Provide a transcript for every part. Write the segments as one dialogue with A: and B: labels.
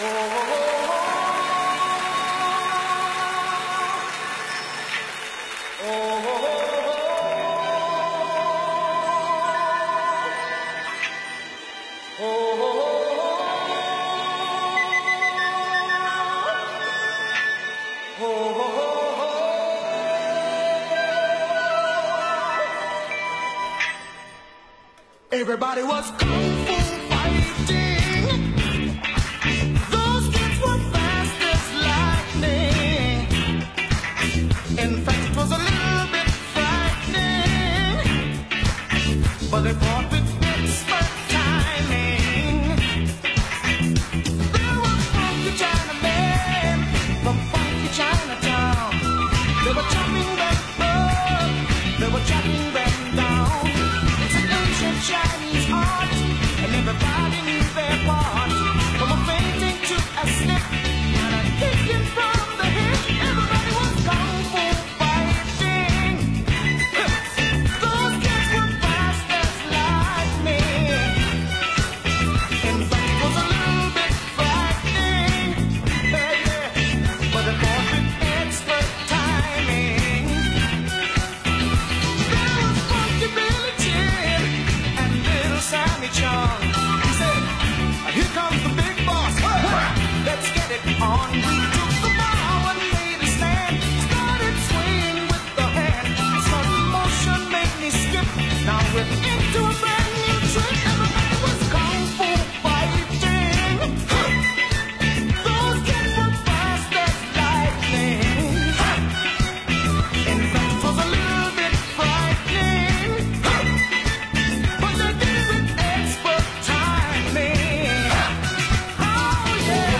A: Everybody was kung fu fighting. Those kids were fast as lightning. In fact, it was a little bit frightening, but they fought with expert timing. There was funky Chinamen from funky Chinatown. They were chopping them up, they were chopping them down. It's an ancient Chinese art, and everybody knew their part. From a fainting to a snip, and a kicking from the hip. Everybody was kung fu fighting. Those kids were fast as lightning. In fact, it was a little bit frightening, but they fought with expert timing. There was funky Billy Chin and little Sammy Chung. He said, "Here comes the big boss. Let's get it on." We took the bow and made a stand. Started swinging with the hand. Sudden motion made me skip. Now we're into a brand new trick. Everybody was kung fu fighting. Those kids were fast as lightning. In fact, it was a little bit frightening, but they did it with expert timing. Oh yeah.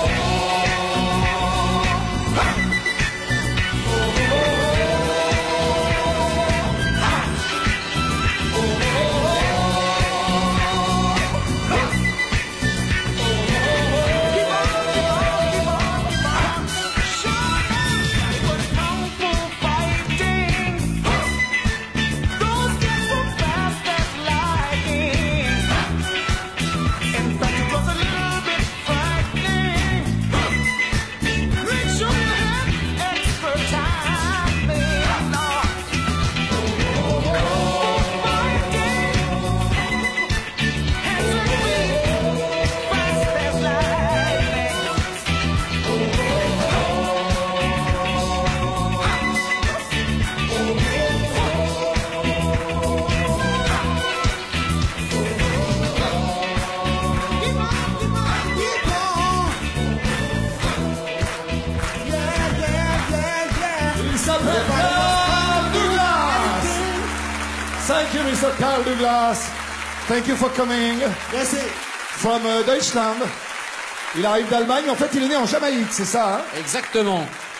B: Thank you, Mr. Carl Douglas. Thank you for coming.
C: Merci.
B: From Deutschland. Il arrive d'Allemagne. En fait, il est né en Jamaïque, c'est ça, hein?
D: Exactement.